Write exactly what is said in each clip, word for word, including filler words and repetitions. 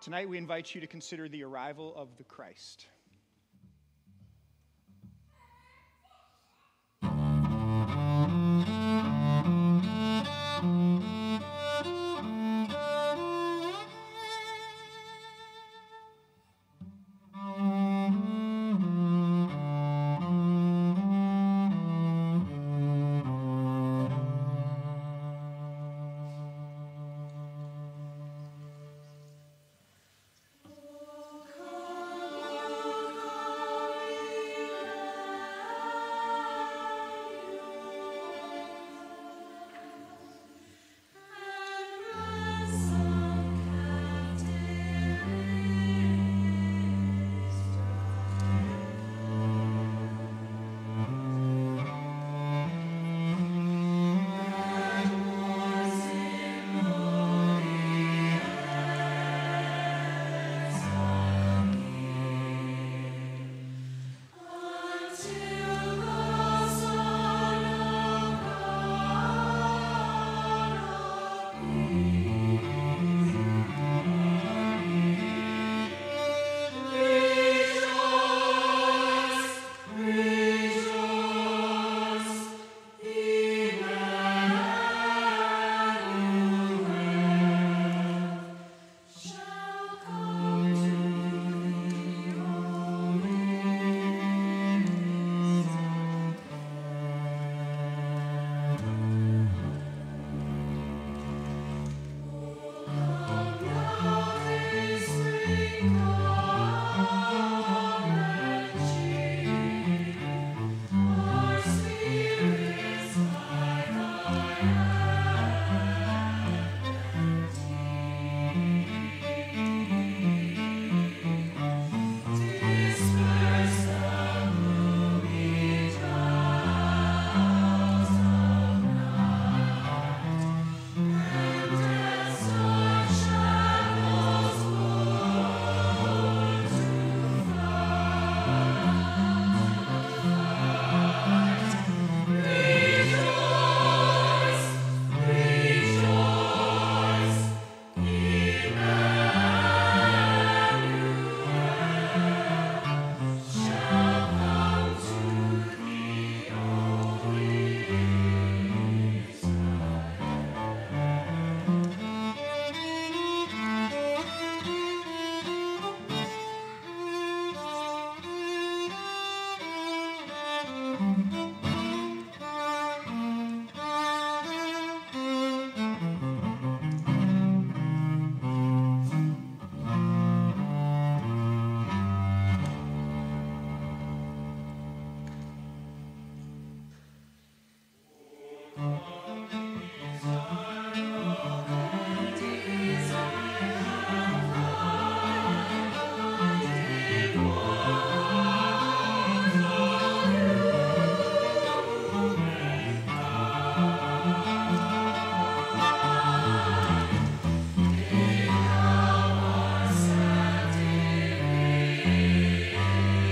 Tonight we invite you to consider the arrival of the Christ.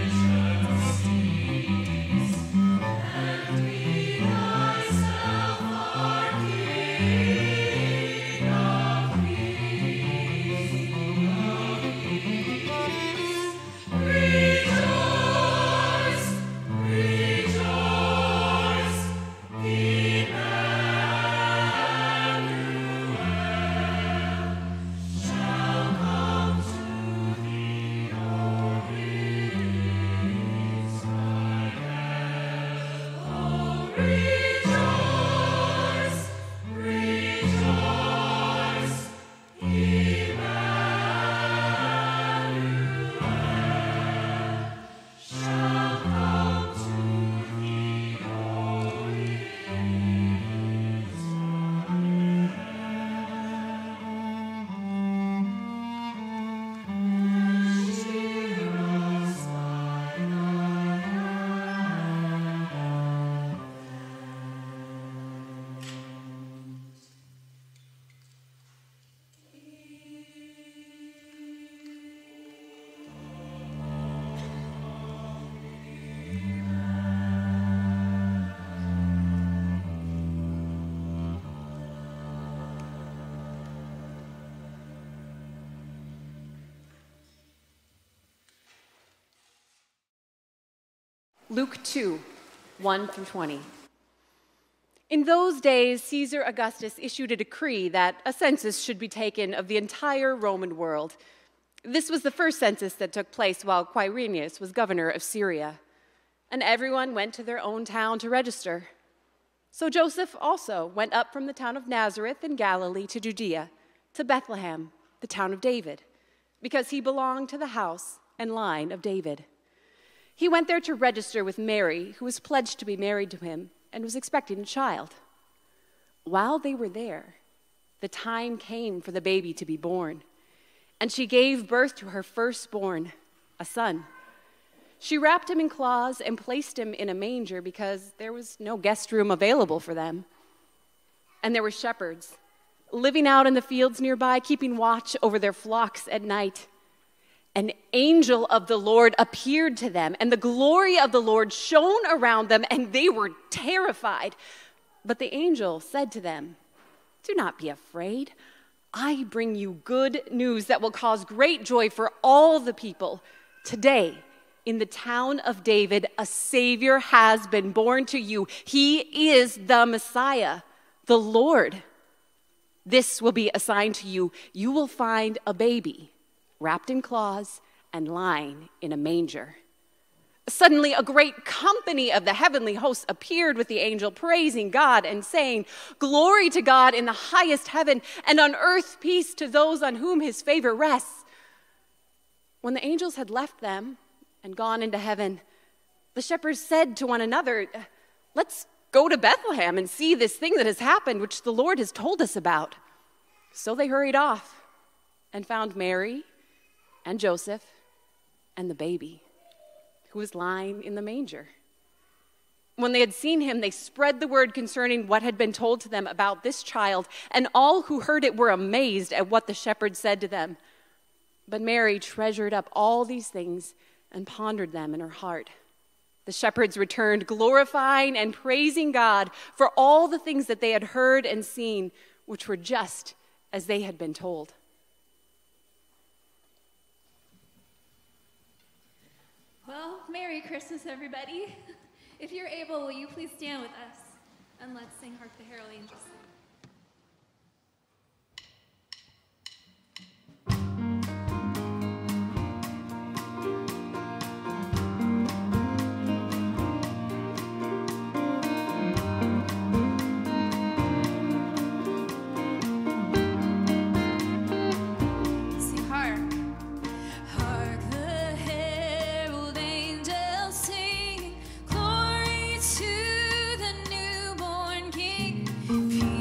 Myself Luke two, one through twenty. In those days, Caesar Augustus issued a decree that a census should be taken of the entire Roman world. This was the first census that took place while Quirinius was governor of Syria, and everyone went to their own town to register. So Joseph also went up from the town of Nazareth in Galilee to Judea, to Bethlehem, the town of David, because he belonged to the house and line of David. He went there to register with Mary, who was pledged to be married to him and was expecting a child. While they were there, the time came for the baby to be born, and she gave birth to her firstborn, a son. She wrapped him in cloths and placed him in a manger because there was no guest room available for them. And there were shepherds living out in the fields nearby, keeping watch over their flocks at night. An angel of the Lord appeared to them, and the glory of the Lord shone around them, and they were terrified. But the angel said to them, "Do not be afraid. I bring you good news that will cause great joy for all the people. Today, in the town of David, a Savior has been born to you. He is the Messiah, the Lord. This will be a sign to you. You will find a baby wrapped in cloths and lying in a manger." Suddenly, a great company of the heavenly hosts appeared with the angel, praising God and saying, "Glory to God in the highest heaven, and on earth peace to those on whom his favor rests." When the angels had left them and gone into heaven, the shepherds said to one another, "Let's go to Bethlehem and see this thing that has happened, which the Lord has told us about." So they hurried off and found Mary and Joseph and the baby, who was lying in the manger. When they had seen him, they spread the word concerning what had been told to them about this child, and all who heard it were amazed at what the shepherds said to them. But Mary treasured up all these things and pondered them in her heart. The shepherds returned, glorifying and praising God for all the things that they had heard and seen, which were just as they had been told. Well, Merry Christmas, everybody. If you're able, will you please stand with us and let's sing Hark the Herald Angels Sing. Peace.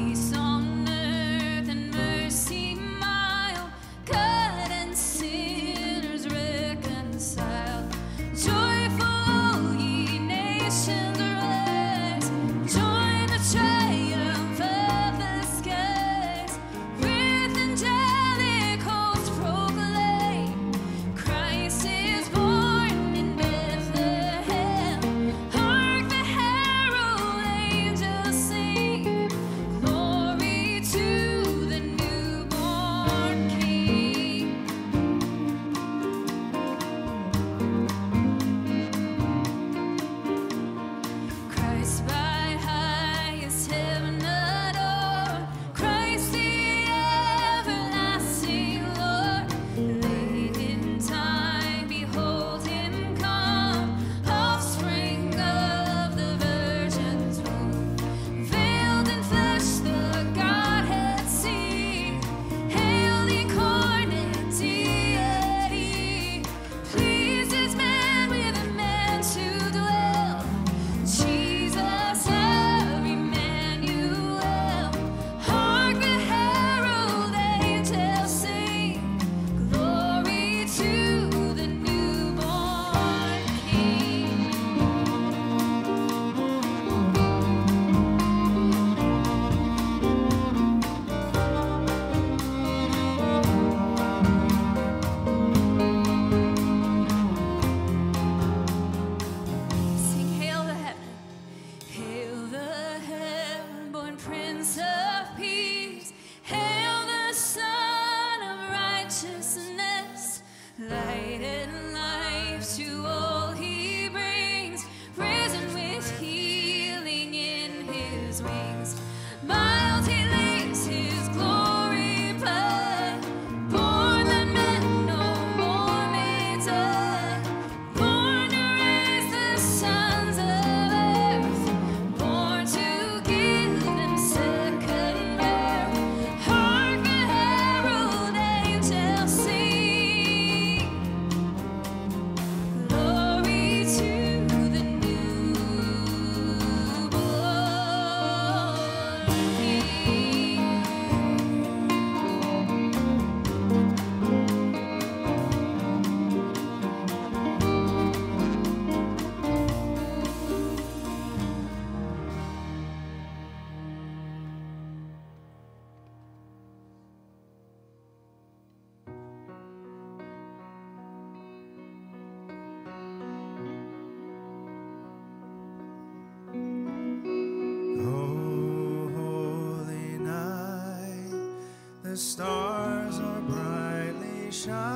stars are brightly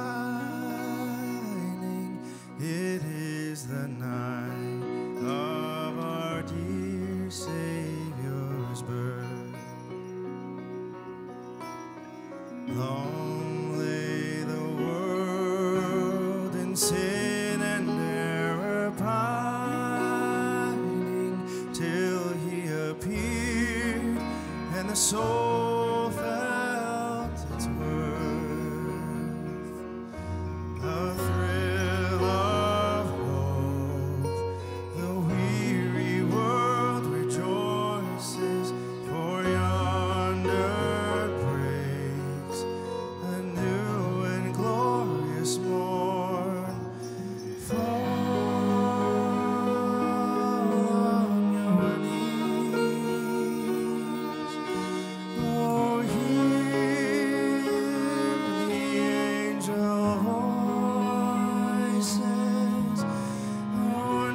shining. It is the night of our dear Savior's birth. Long lay the world in sin and error pining, till he appeared and the soul felt its worth. A thrill of hope, the weary world rejoices, for yonder breaks a new and glorious morn. Fall on your knees. Oh, hear the angel voices. Oh,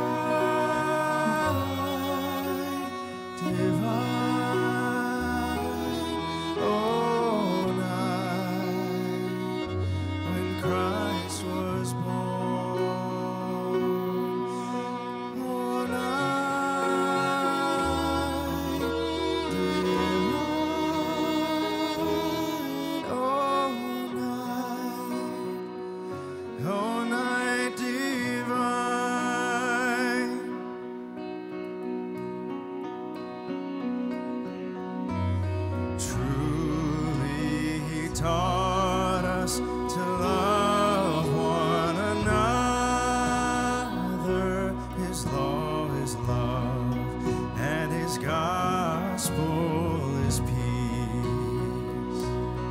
night divine. Oh, night when Christ was born. Oh, night divine. Oh, night. Oh, night divine. Truly he taught us to love one another. His law is love, and his gospel is peace.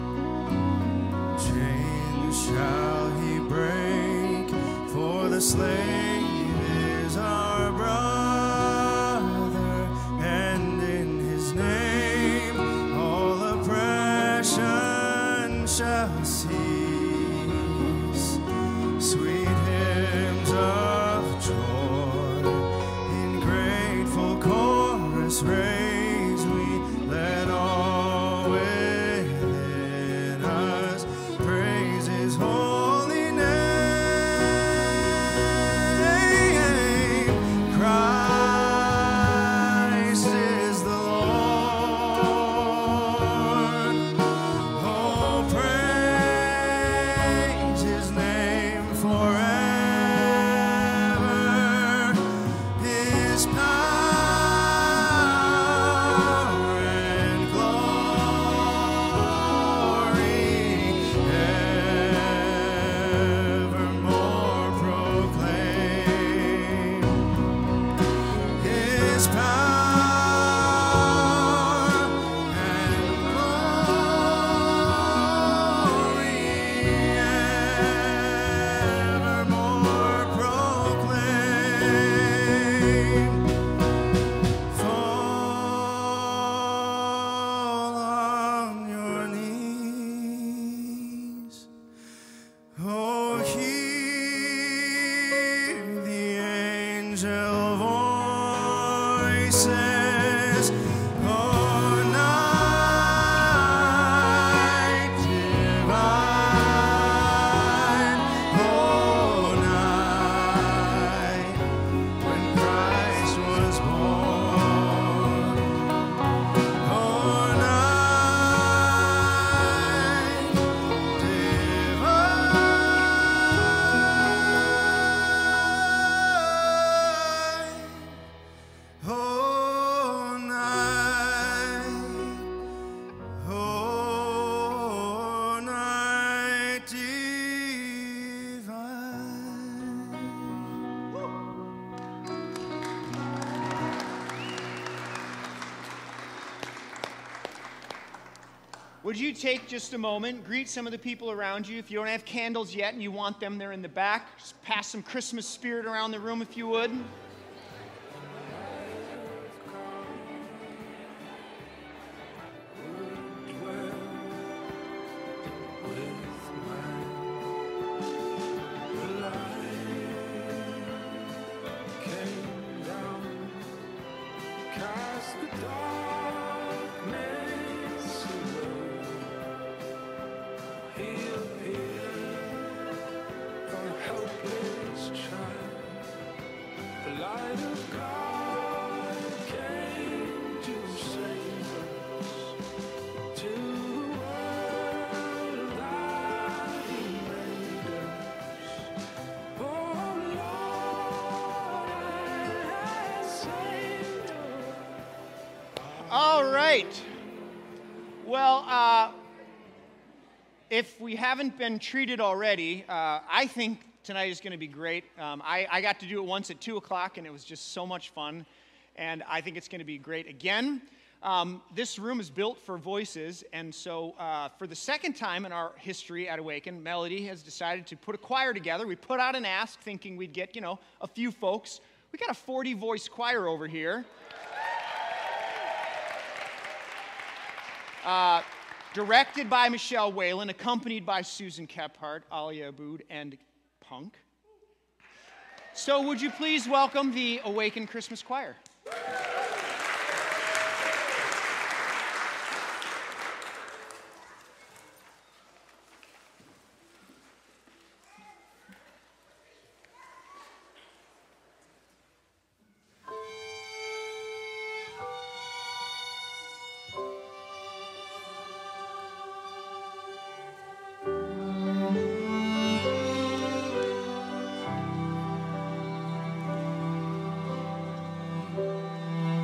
Chains shall he break, for the slave is our brother, and in his name all oppression shall cease. Sweet hymns of joy in grateful chorus raise we, let all within us praise his holy name. Christ is the Lord. Oh, praise his name forever. His power and glory evermore proclaim. His power and glory evermore proclaim. Fall on your knees. Oh, hear the angel voices. Oh, night divine. Oh, night when Christ was born. Oh, night divine. Oh, night. Oh, night divine. Would you take just a moment, greet some of the people around you? If you don't have candles yet and you want them, they're in the back. Just pass some Christmas spirit around the room if you would. Cast the darkness away. light of God came to save us, to the world that He made us. Oh Lord, has saved us. All right. Well, uh, if we haven't been treated already, uh, I think tonight is going to be great. Um, I, I got to do it once at two o'clock, and it was just so much fun. And I think it's going to be great again. Um, this room is built for voices, and so uh, for the second time in our history at Awaken, Melody has decided to put a choir together. We put out an ask thinking we'd get, you know, a few folks. We got a forty-voice choir over here. Uh, directed by Michelle Whalen, accompanied by Susan Kephart, Alia Aboud, and Punk. So would you please welcome the Awaken Christmas Choir? Oh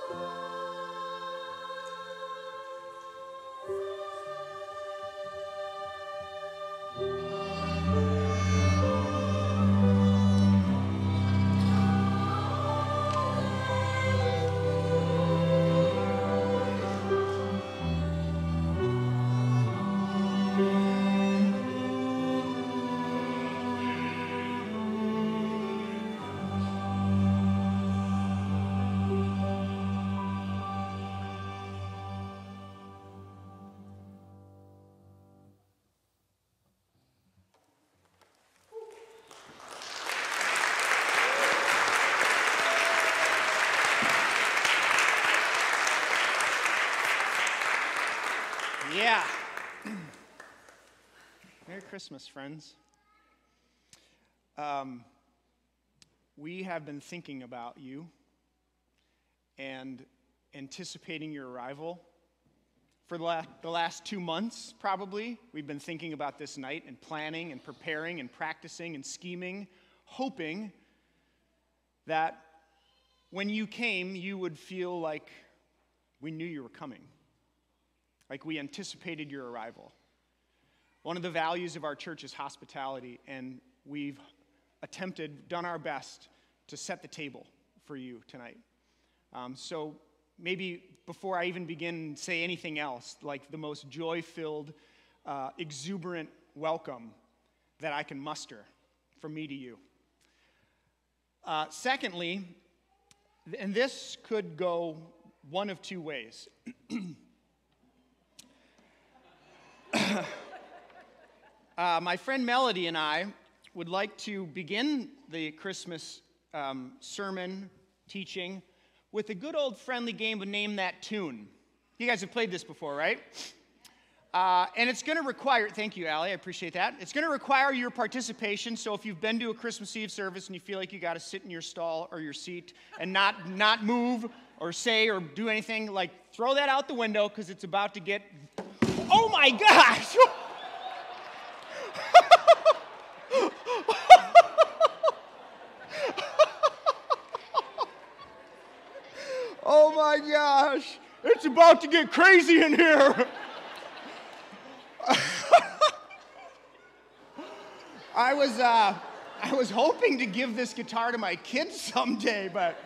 Yeah. Merry Christmas, friends. Um, we have been thinking about you and anticipating your arrival for the last, the last two months, probably. We've been thinking about this night and planning and preparing and practicing and scheming, hoping that when you came, you would feel like we knew you were coming. Like we anticipated your arrival. One of the values of our church is hospitality, and we've attempted, done our best to set the table for you tonight. Um, so maybe before I even begin and say anything else, like the most joy-filled, uh, exuberant welcome that I can muster from me to you. Uh, secondly, and this could go one of two ways. Uh, my friend Melody and I would like to begin the Christmas um, sermon teaching with a good old friendly game of Name That Tune. You guys have played this before, right? Uh, and it's going to require, thank you, Allie, I appreciate that. It's going to require your participation, so if you've been to a Christmas Eve service and you feel like you got to sit in your stall or your seat and not, not move or say or do anything, like throw that out the window because it's about to get, oh my gosh! Oh my gosh, it's about to get crazy in here. I was uh, I was hoping to give this guitar to my kids someday, but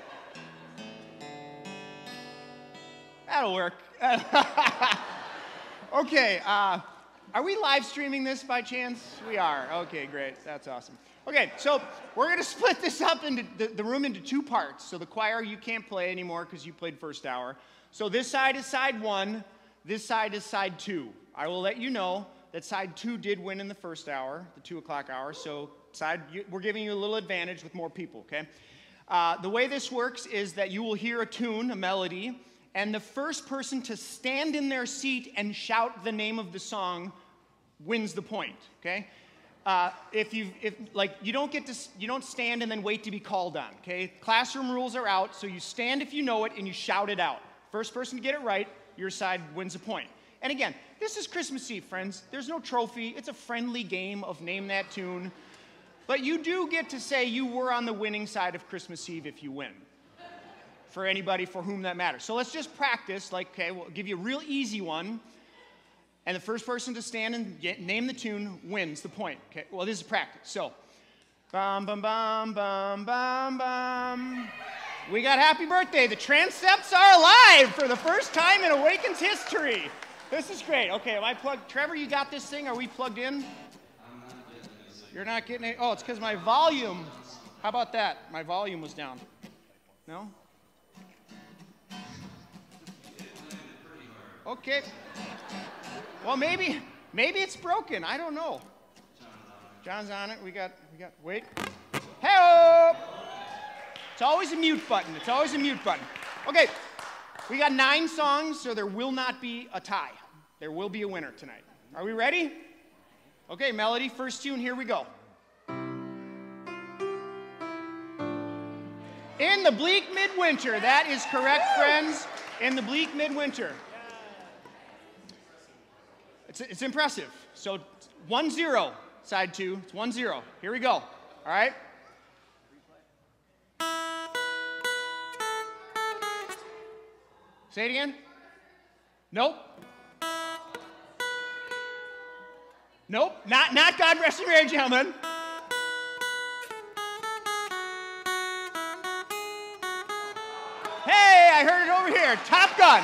that'll work. Okay, uh, are we live streaming this by chance? We are. Okay, great. That's awesome. Okay, so we're going to split this up into the, the room into two parts. So the choir, you can't play anymore because you played first hour. So this side is side one. This side is side two. I will let you know that side two did win in the first hour, the two o'clock hour. So side, you, we're giving you a little advantage with more people, okay? Uh, the way this works is that you will hear a tune, a melody, and the first person to stand in their seat and shout the name of the song wins the point, okay? Uh, if you if like you don't get to you don't stand and then wait to be called on, okay? Classroom rules are out, so you stand if you know it and you shout it out. First person to get it right, your side wins a point. And again, this is Christmas Eve, friends. There's no trophy. It's a friendly game of Name That Tune. But you do get to say you were on the winning side of Christmas Eve if you win. For anybody for whom that matters. So let's just practice. Like, okay, we'll give you a real easy one. And the first person to stand and get, name the tune wins the point. Okay, well, this is practice. So, bum, bum, bum, bum, bum, bum. We got Happy Birthday. The transepts are alive for the first time in Awaken's history. This is great. Okay, am I plugged? Trevor, you got this thing? Are we plugged in? I'm not getting it. You're not getting it? Oh, it's because my volume. How about that? My volume was down. No? Okay. Well, maybe, maybe it's broken. I don't know. John's on it. We got, we got, wait. Hey-o! It's always a mute button. It's always a mute button. Okay, we got nine songs, so there will not be a tie. There will be a winner tonight. Are we ready? Okay, Melody, first tune, here we go. In the bleak midwinter. That is correct, friends. In the bleak midwinter. It's, it's impressive. So one zero, side two. It's one zero. Here we go. All right? Say it again. Nope. Nope. Not, not God Rest You Merry Gentlemen. Hey, I heard it over here. Top Gun.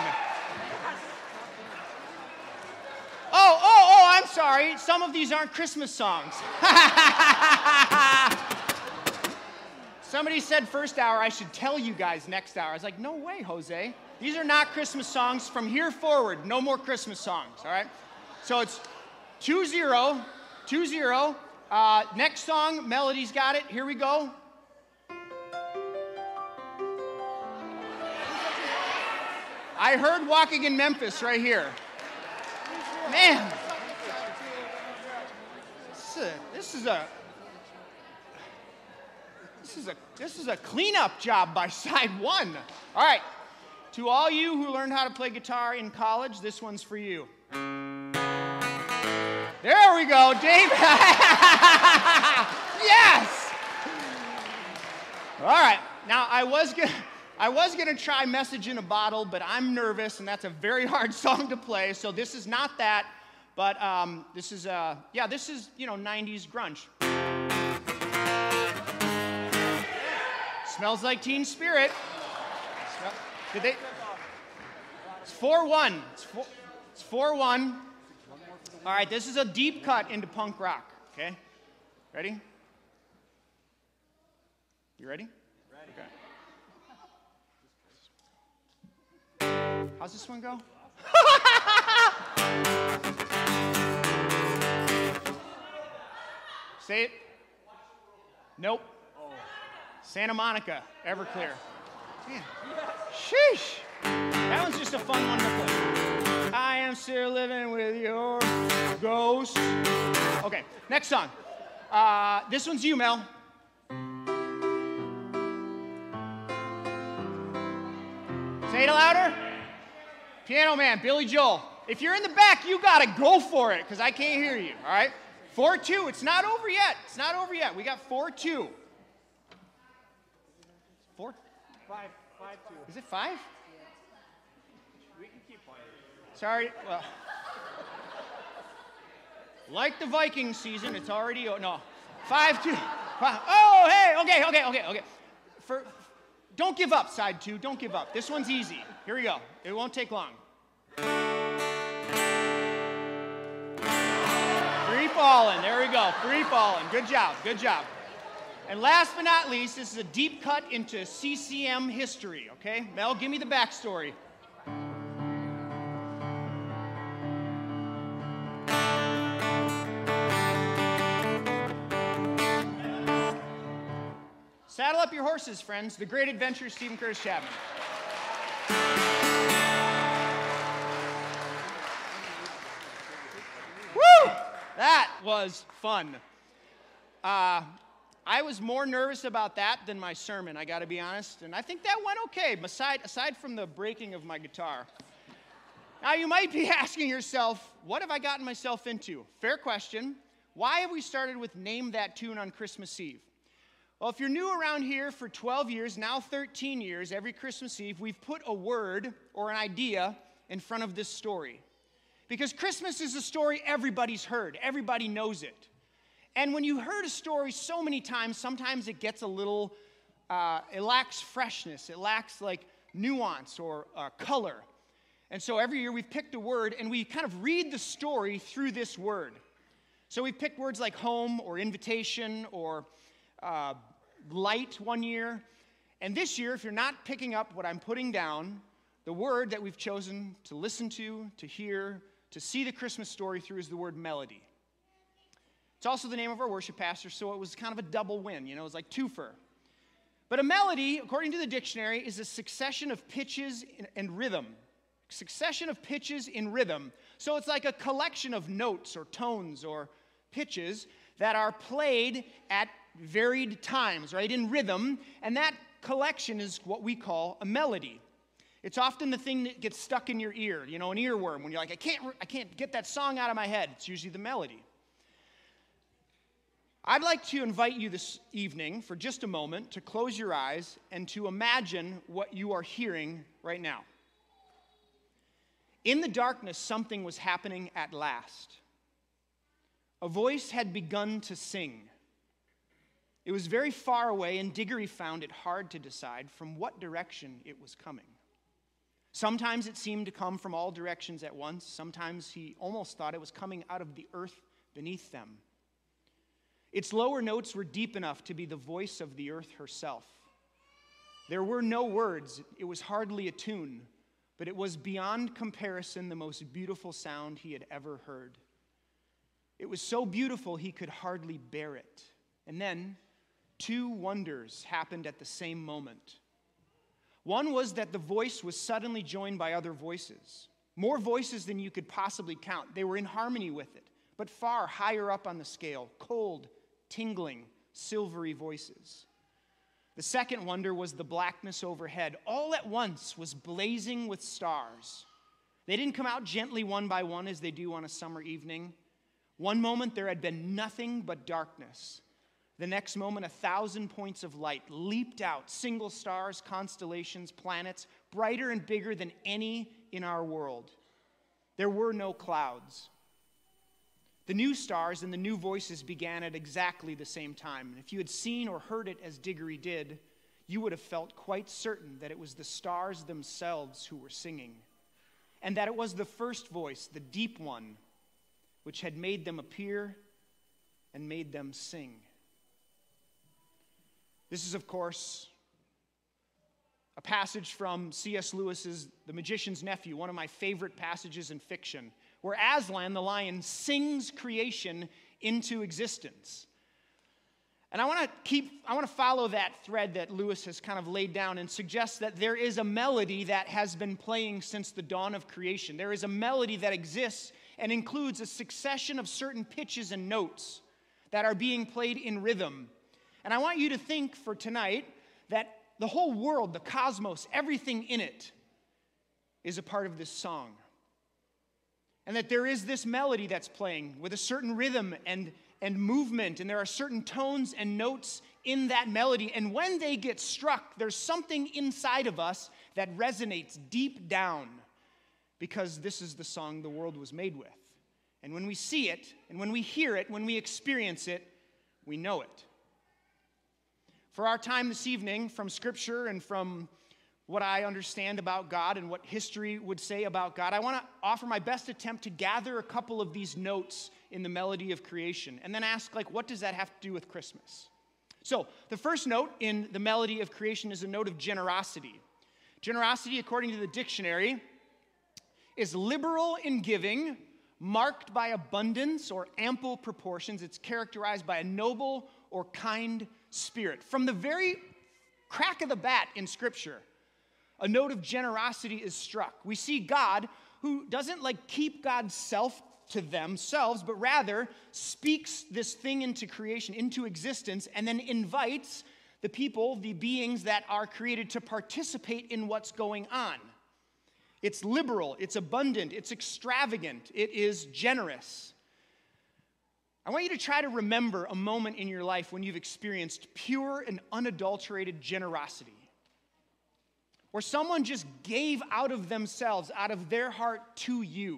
Oh, oh, oh, I'm sorry. Some of these aren't Christmas songs. Somebody said first hour, I should tell you guys next hour. I was like, no way, Jose. These are not Christmas songs. From here forward, no more Christmas songs, all right? So it's two zero, two zero. Uh, next song, Melody's got it. Here we go. I heard Walking in Memphis right here. Man. This is a, this is a, this is a, this is a cleanup job by side one. All right. To all you who learned how to play guitar in college, this one's for you. There we go, Dave. Yes. All right. Now I was gonna, I was gonna try Message in a Bottle, but I'm nervous, and that's a very hard song to play. So this is not that, but um, this is, uh, yeah, this is you know nineties grunge. Smells Like Teen Spirit. Did they? It's four one. It's four, it's four one. All right, this is a deep cut into punk rock, okay? Ready? You ready? Ready. Okay. How's this one go? Say it. Nope. Santa Monica, Everclear. Man. Sheesh. That one's just a fun one to play. I am still living with your ghost. Okay, next song. Uh, this one's you, Mel. Say it louder. Piano Man, Billy Joel. If you're in the back, you gotta go for it, because I can't hear you, all right? four two, it's not over yet. It's not over yet. We got four two. Four? Five, five, two. Is it five? Yeah. We can keep playing. Sorry, well. Like the Viking season, it's already, oh, no. Five two. Five. Oh, hey, okay, okay, okay, okay. For, don't give up, side two, don't give up. This one's easy. Here we go. It won't take long. Free falling, there we go, free falling. Good job, good job. And last but not least, this is a deep cut into C C M history, okay? Mel, give me the backstory. Saddle up your horses, friends. The Great Adventure of Stephen Curtis Chapman. Woo! That was fun. Uh, I was more nervous about that than my sermon, I got to be honest. And I think that went okay, aside, aside from the breaking of my guitar. Now, you might be asking yourself, what have I gotten myself into? Fair question. Why have we started with Name That Tune on Christmas Eve? Well, if you're new around here for twelve years, now thirteen years, every Christmas Eve, we've put a word or an idea in front of this story. Because Christmas is a story everybody's heard. Everybody knows it. And when you heard a story so many times, sometimes it gets a little, uh, it lacks freshness. It lacks like nuance or uh, color. And so every year we've picked a word and we kind of read the story through this word. So we've picked words like home or invitation or uh, light one year. And this year, if you're not picking up what I'm putting down, the word that we've chosen to listen to, to hear, to see the Christmas story through is the word melody. It's also the name of our worship pastor, so it was kind of a double win. You know, it was like twofer. But a melody, according to the dictionary, is a succession of pitches and rhythm. Succession of pitches in rhythm. So it's like a collection of notes or tones or pitches that are played at varied times, right, in rhythm. And that collection is what we call a melody. It's often the thing that gets stuck in your ear, you know, an earworm. When you're like, I can't, I can't get that song out of my head. It's usually the melody. I'd like to invite you this evening for just a moment to close your eyes and to imagine what you are hearing right now. In the darkness, something was happening at last. A voice had begun to sing. It was very far away, and Diggory found it hard to decide from what direction it was coming. Sometimes it seemed to come from all directions at once. Sometimes he almost thought it was coming out of the earth beneath them. Its lower notes were deep enough to be the voice of the earth herself. There were no words. It was hardly a tune, but it was beyond comparison the most beautiful sound he had ever heard. It was so beautiful he could hardly bear it. And then two wonders happened at the same moment. One was that the voice was suddenly joined by other voices, more voices than you could possibly count. They were in harmony with it, but far higher up on the scale, cold, tingling, silvery voices. The second wonder was the blackness overhead. All at once was blazing with stars. They didn't come out gently one by one as they do on a summer evening. One moment there had been nothing but darkness. The next moment, a thousand points of light leaped out, single stars, constellations, planets, brighter and bigger than any in our world. There were no clouds. The new stars and the new voices began at exactly the same time. And if you had seen or heard it as Diggory did, you would have felt quite certain that it was the stars themselves who were singing, and that it was the first voice, the deep one, which had made them appear and made them sing. This is, of course, a passage from C S Lewis's The Magician's Nephew, one of my favorite passages in fiction, where Aslan, the lion, sings creation into existence. And I want to keep, I want to follow that thread that Lewis has kind of laid down and suggest that there is a melody that has been playing since the dawn of creation. There is a melody that exists and includes a succession of certain pitches and notes that are being played in rhythm. And I want you to think for tonight that the whole world, the cosmos, everything in it is a part of this song. And that there is this melody that's playing with a certain rhythm and, and movement, and there are certain tones and notes in that melody. And when they get struck, there's something inside of us that resonates deep down, because this is the song the world was made with. And when we see it, and when we hear it, when we experience it, we know it. For our time this evening, from Scripture and from what I understand about God and what history would say about God, I want to offer my best attempt to gather a couple of these notes in the melody of creation and then ask, like, what does that have to do with Christmas? So, the first note in the melody of creation is a note of generosity. Generosity, according to the dictionary, is liberal in giving, marked by abundance or ample proportions. It's characterized by a noble or kind spirit. From the very crack of the bat in Scripture, a note of generosity is struck. We see God, who doesn't like keep God's self to themselves, but rather speaks this thing into creation, into existence, and then invites the people, the beings that are created, to participate in what's going on. It's liberal, it's abundant, it's extravagant, it is generous. I want you to try to remember a moment in your life when you've experienced pure and unadulterated generosity, where someone just gave out of themselves, out of their heart to you.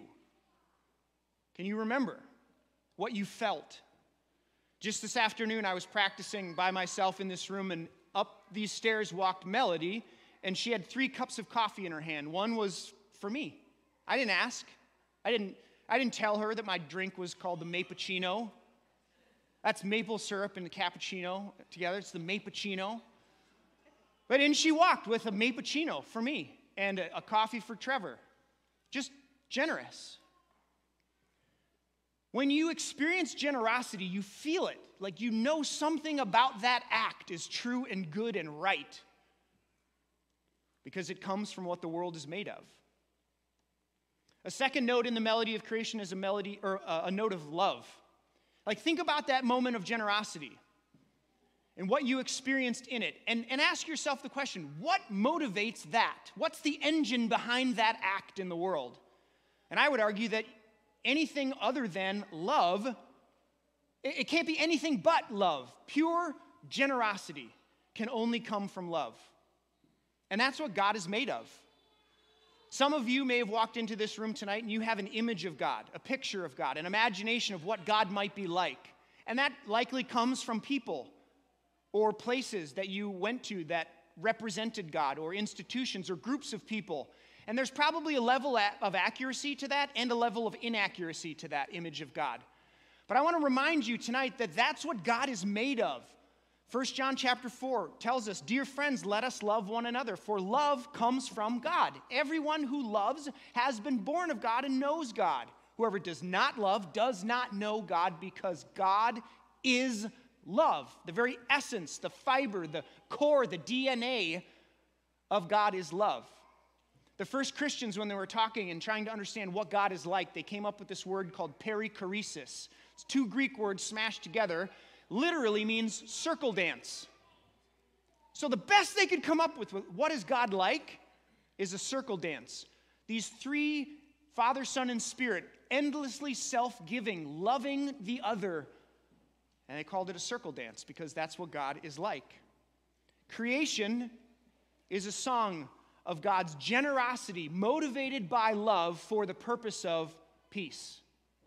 Can you remember what you felt? Just this afternoon, I was practicing by myself in this room, and up these stairs walked Melody, and she had three cups of coffee in her hand. One was for me. I didn't ask. I didn't, I didn't tell her that my drink was called the Mappuccino. That's maple syrup and the cappuccino together. It's the Mappuccino. But in she walked with a Mappuccino for me and a, a coffee for Trevor. Just generous. When you experience generosity, you feel it. Like you know something about that act is true and good and right, because it comes from what the world is made of. A second note in the melody of creation is a melody or a, a note of love. Like think about that moment of generosity and what you experienced in it. And, and ask yourself the question, what motivates that? What's the engine behind that act in the world? And I would argue that anything other than love, it, it can't be anything but love. Pure generosity can only come from love. And that's what God is made of. Some of you may have walked into this room tonight and you have an image of God, a picture of God, an imagination of what God might be like. And that likely comes from people or places that you went to that represented God, or institutions or groups of people. And there's probably a level of accuracy to that and a level of inaccuracy to that image of God. But I want to remind you tonight that that's what God is made of. First John chapter four tells us, "Dear friends, let us love one another, for love comes from God. Everyone who loves has been born of God and knows God. Whoever does not love does not know God, because God is love." The very essence, the fiber, the core, the D N A of God is love. The first Christians, when they were talking and trying to understand what God is like, they came up with this word called perichoresis. It's two Greek words smashed together. Literally means circle dance. So the best they could come up with, what is God like, is a circle dance. These three, Father, Son, and Spirit, endlessly self-giving, loving the other. And they called it a circle dance because that's what God is like. Creation is a song of God's generosity, motivated by love for the purpose of peace.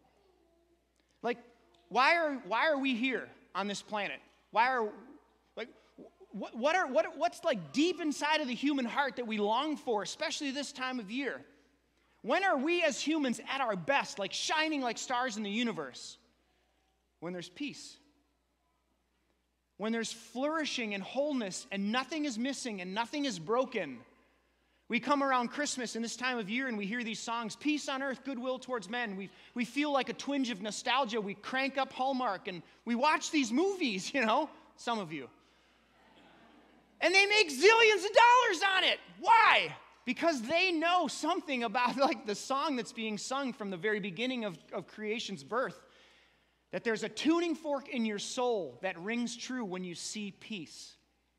Like, why are, why are we here on this planet? Why are, like, what, what are, what, what's like deep inside of the human heart that we long for, especially this time of year? When are we as humans at our best, like shining like stars in the universe? When there's peace. When there's flourishing and wholeness and nothing is missing and nothing is broken. We come around Christmas in this time of year and we hear these songs, peace on earth, goodwill towards men. We, we feel like a twinge of nostalgia. We crank up Hallmark and we watch these movies, you know, some of you. And they make zillions of dollars on it. Why? Because they know something about like the song that's being sung from the very beginning of, of creation's birth. That there's a tuning fork in your soul that rings true when you see peace.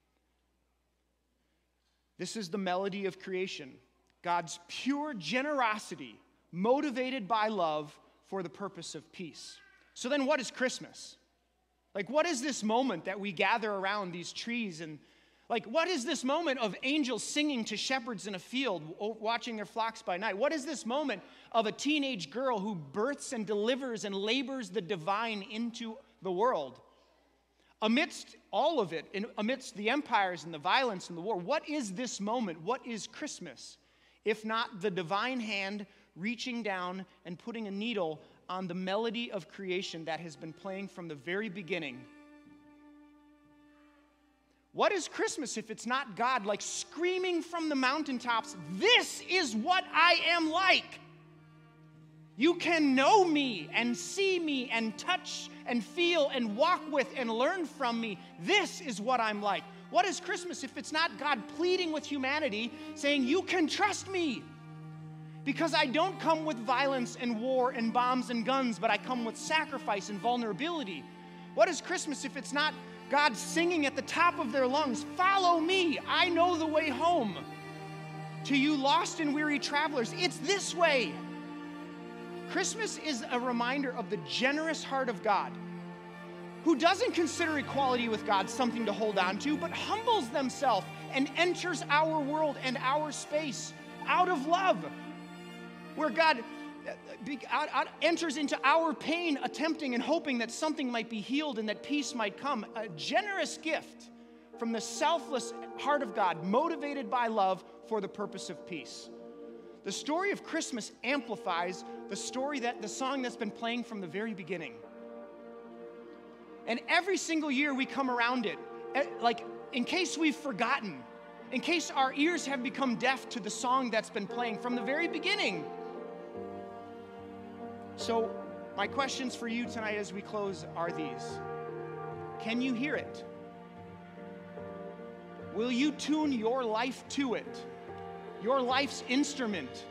This is the melody of creation. God's pure generosity, motivated by love for the purpose of peace. So then what is Christmas? Like, what is this moment that we gather around these trees? And like, what is this moment of angels singing to shepherds in a field, watching their flocks by night? What is this moment of a teenage girl who births and delivers and labors the divine into the world? Amidst all of it, and amidst the empires and the violence and the war, what is this moment? What is Christmas? If not the divine hand reaching down and putting a needle on the melody of creation that has been playing from the very beginning. What is Christmas if it's not God like screaming from the mountaintops, "This is what I am like. You can know me and see me and touch and feel and walk with and learn from me. This is what I'm like." What is Christmas if it's not God pleading with humanity, saying, "You can trust me because I don't come with violence and war and bombs and guns, but I come with sacrifice and vulnerability"? What is Christmas if it's not God singing at the top of their lungs, "Follow me, I know the way home"? To you lost and weary travelers, it's this way. Christmas is a reminder of the generous heart of God, who doesn't consider equality with God something to hold on to, but humbles themselves and enters our world and our space out of love, where God out, out, enters into our pain, attempting and hoping that something might be healed and that peace might come. A generous gift from the selfless heart of God, motivated by love for the purpose of peace. The story of Christmas amplifies the story that the song that's been playing from the very beginning. And every single year we come around it, like in case we've forgotten, in case our ears have become deaf to the song that's been playing from the very beginning. So my questions for you tonight as we close are these. Can you hear it? Will you tune your life to it? Your life's instrument?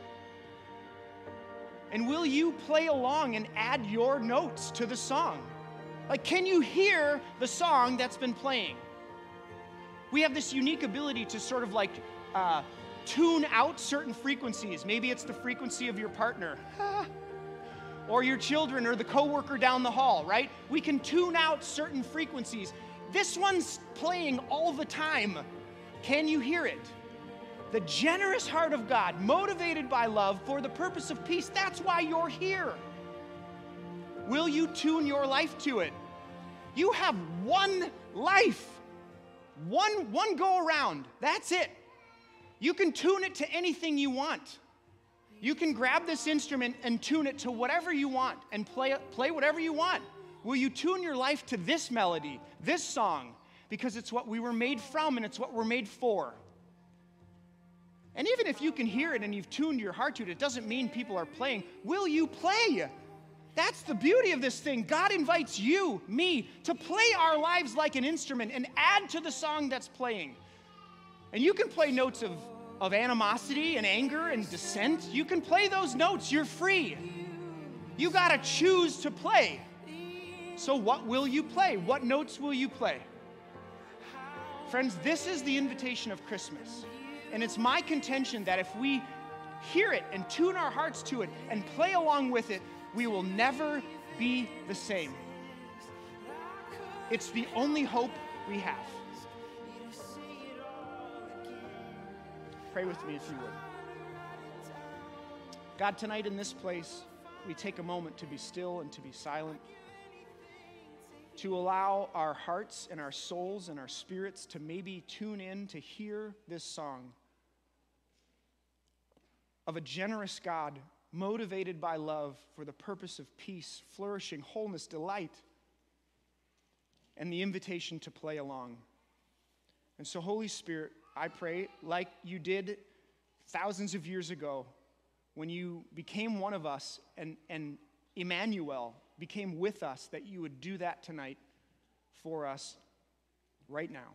And will you play along and add your notes to the song? Like, can you hear the song that's been playing? We have this unique ability to sort of like uh, tune out certain frequencies. Maybe it's the frequency of your partner, or your children, or the coworker down the hall, right? We can tune out certain frequencies. This one's playing all the time. Can you hear it? The generous heart of God, motivated by love for the purpose of peace. That's why you're here. Will you tune your life to it? You have one life, one, one go around. That's it. You can tune it to anything you want. You can grab this instrument and tune it to whatever you want and play, play whatever you want. Will you tune your life to this melody, this song? Because it's what we were made from and it's what we're made for. And even if you can hear it and you've tuned your heart to it, it doesn't mean people are playing. Will you play? That's the beauty of this thing. God invites you, me, to play our lives like an instrument and add to the song that's playing. And you can play notes of, of animosity and anger and dissent. You can play those notes. You're free. You got to choose to play. So what will you play? What notes will you play? Friends, this is the invitation of Christmas. And it's my contention that if we hear it and tune our hearts to it and play along with it, we will never be the same. It's the only hope we have. Pray with me if you would. God, tonight in this place, we take a moment to be still and to be silent, to allow our hearts and our souls and our spirits to maybe tune in to hear this song of a generous God motivated by love for the purpose of peace, flourishing, wholeness, delight, and the invitation to play along. And so, Holy Spirit, I pray, like you did thousands of years ago when you became one of us and, and Emmanuel became with us, that you would do that tonight for us right now.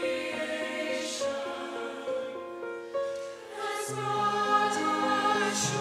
Not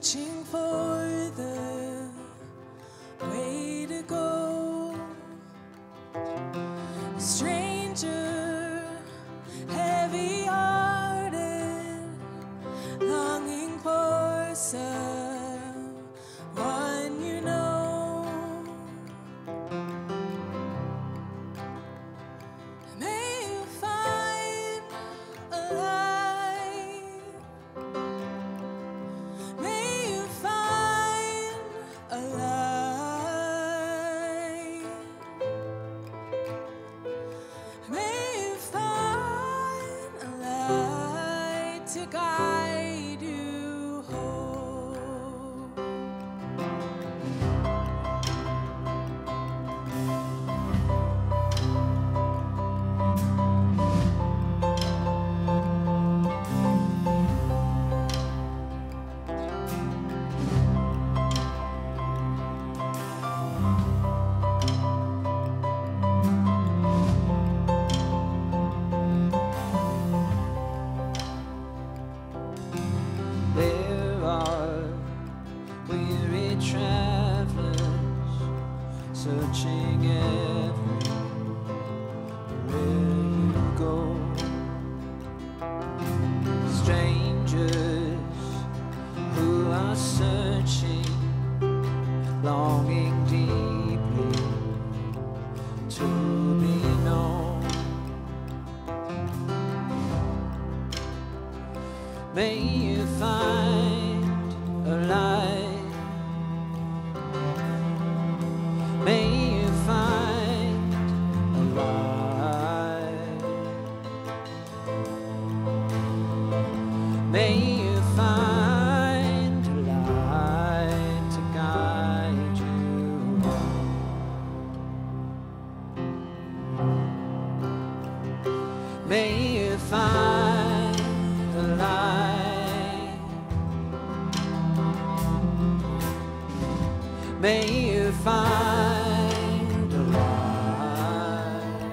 searching for the way to go. A stranger, heavy-hearted, longing for someone you know. May you find a light. May you find a light. May you find a light to guide you home. There are weary travelers searching everywhere you go. Strangers who are searching, longing deeply to be known. May you find a light. May you find a light. May you find a light to guide you home. May you find a light. May you find a light.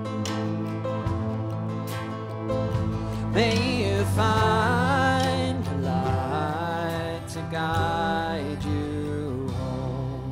May you find a light to guide you home.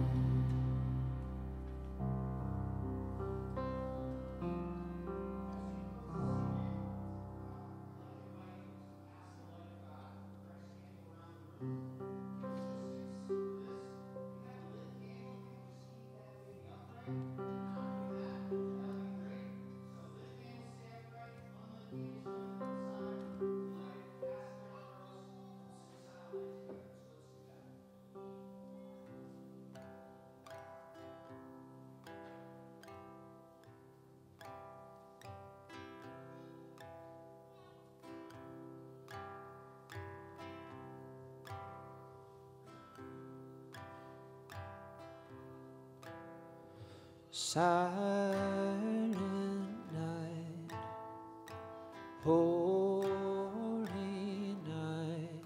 Silent night, holy night,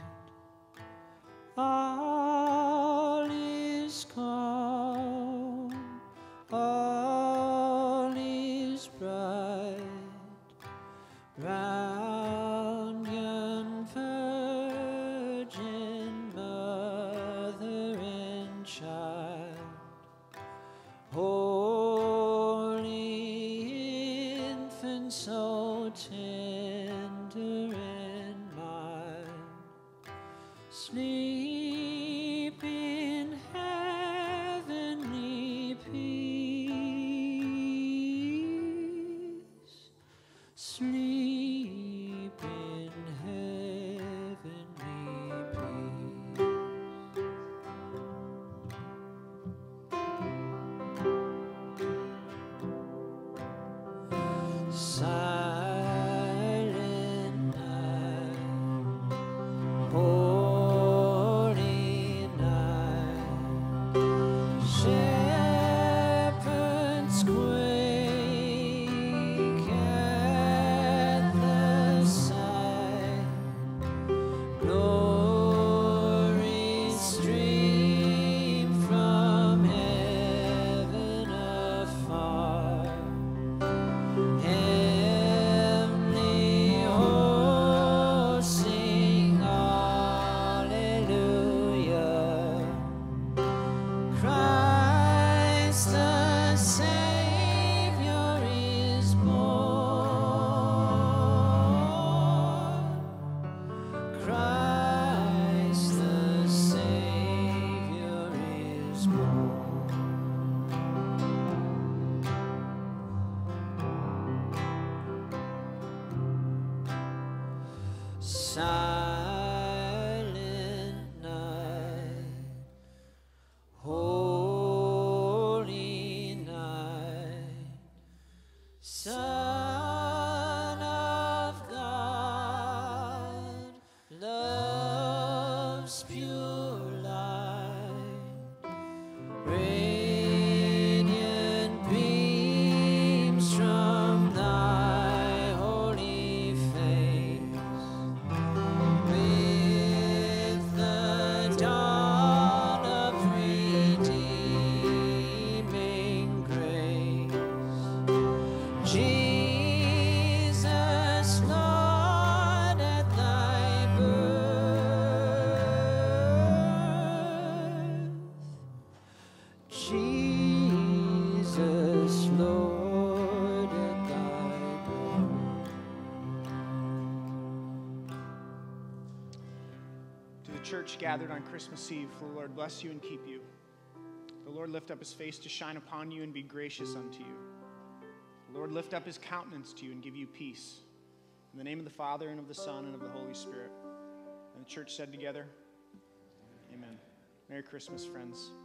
all is calm, all is bright, round yon virgin mother and child. Holy infant, so tender and mild, sleep in heavenly peace. Sleep in heavenly peace. Silent night, holy night, shepherds quake silent night, holy night, Son of God, love's pure light, radiant beams from thy holy face, with the dawn of redeeming grace. Jesus, Lord, at thy birth. Jesus, Lord, at thy birth. To the church gathered on Christmas Eve, the Lord bless you and keep you. The Lord lift up his face to shine upon you and be gracious unto you. The Lord lift up his countenance to you and give you peace. In the name of the Father, and of the Son, and of the Holy Spirit. And the church said together, amen. Merry Christmas, friends.